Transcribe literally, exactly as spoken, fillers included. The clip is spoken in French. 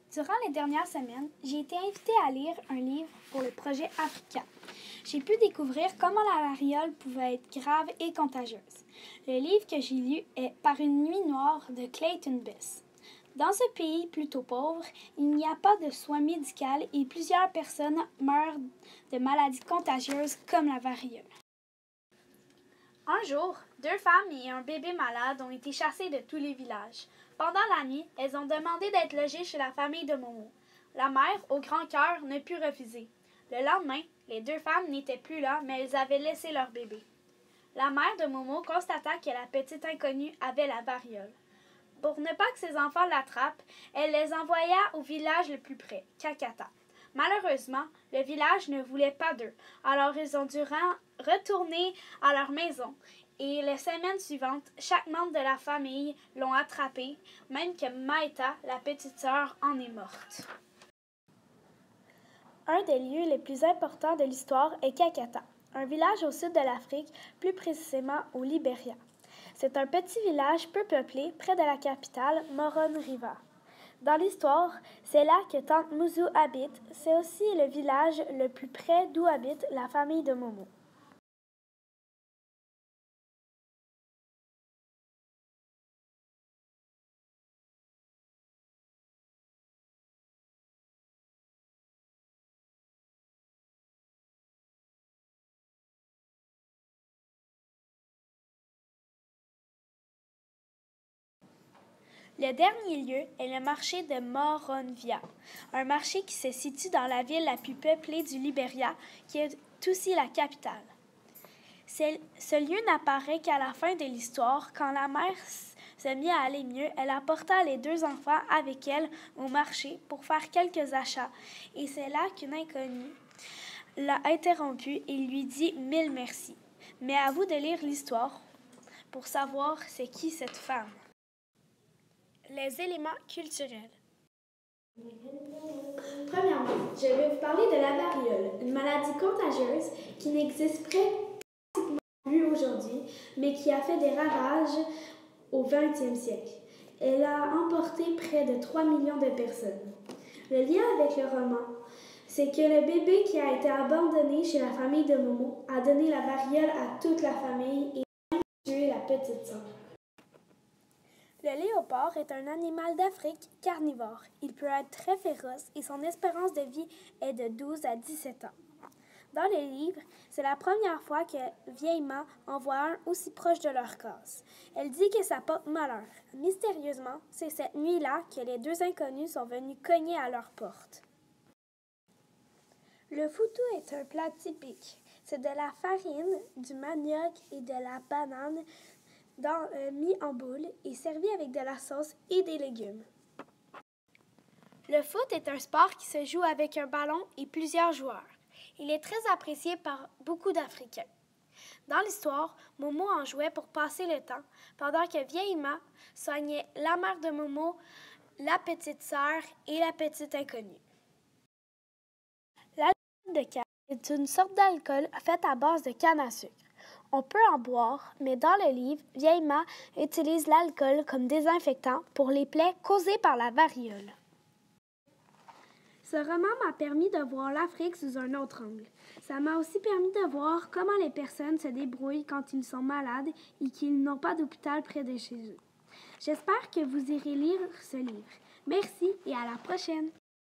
Durant les dernières semaines, j'ai été invitée à lire un livre pour le projet Africa. J'ai pu découvrir comment la variole pouvait être grave et contagieuse. Le livre que j'ai lu est Par une nuit noire de Clayton Bess. Dans ce pays plutôt pauvre, il n'y a pas de soins médicaux et plusieurs personnes meurent de maladies contagieuses comme la variole. Un jour, deux femmes et un bébé malade ont été chassés de tous les villages. Pendant la nuit, elles ont demandé d'être logées chez la famille de Momo. La mère, au grand cœur, ne put refuser. Le lendemain, les deux femmes n'étaient plus là, mais elles avaient laissé leur bébé. La mère de Momo constata que la petite inconnue avait la variole. Pour ne pas que ses enfants l'attrapent, elle les envoya au village le plus près, Kakata. Malheureusement, le village ne voulait pas d'eux, alors ils ont dû retourner à leur maison. Et les semaines suivantes, chaque membre de la famille l'ont attrapé, même que Maïta, la petite sœur, en est morte. Un des lieux les plus importants de l'histoire est Kakata, un village au sud de l'Afrique, plus précisément au Libéria. C'est un petit village peu peuplé près de la capitale, Monrovia. Dans l'histoire, c'est là que Tante Mouzou habite. C'est aussi le village le plus près d'où habite la famille de Momo. Le dernier lieu est le marché de Monrovia, un marché qui se situe dans la ville la plus peuplée du Libéria, qui est aussi la capitale. Ce lieu n'apparaît qu'à la fin de l'histoire, quand la mère se mit à aller mieux, elle apporta les deux enfants avec elle au marché pour faire quelques achats, et c'est là qu'une inconnue l'a interrompue et lui dit mille merci. Mais à vous de lire l'histoire pour savoir c'est qui cette femme. Les éléments culturels. Premièrement, je vais vous parler de la variole, une maladie contagieuse qui n'existe pratiquement plus aujourd'hui, mais qui a fait des ravages au vingtième siècle. Elle a emporté près de trois millions de personnes. Le lien avec le roman, c'est que le bébé qui a été abandonné chez la famille de Momo a donné la variole à toute la famille et a même tué la petite sœur. Le léopard est un animal d'Afrique carnivore. Il peut être très féroce et son espérance de vie est de douze à dix-sept ans. Dans les livres, c'est la première fois que Vieillement en voit un aussi proche de leur case. Elle dit que ça porte malheur. Mystérieusement, c'est cette nuit-là que les deux inconnus sont venus cogner à leur porte. Le foutou est un plat typique. C'est de la farine, du manioc et de la banane Dans, euh, mis en boule et servi avec de la sauce et des légumes. Le foot est un sport qui se joue avec un ballon et plusieurs joueurs. Il est très apprécié par beaucoup d'Africains. Dans l'histoire, Momo en jouait pour passer le temps, pendant que Vieillement soignait la mère de Momo, la petite sœur et la petite inconnue. L'alcool de canne est une sorte d'alcool fait à base de canne à sucre. On peut en boire, mais dans le livre, Vieillement utilise l'alcool comme désinfectant pour les plaies causées par la variole. Ce roman m'a permis de voir l'Afrique sous un autre angle. Ça m'a aussi permis de voir comment les personnes se débrouillent quand ils sont malades et qu'ils n'ont pas d'hôpital près de chez eux. J'espère que vous irez lire ce livre. Merci et à la prochaine!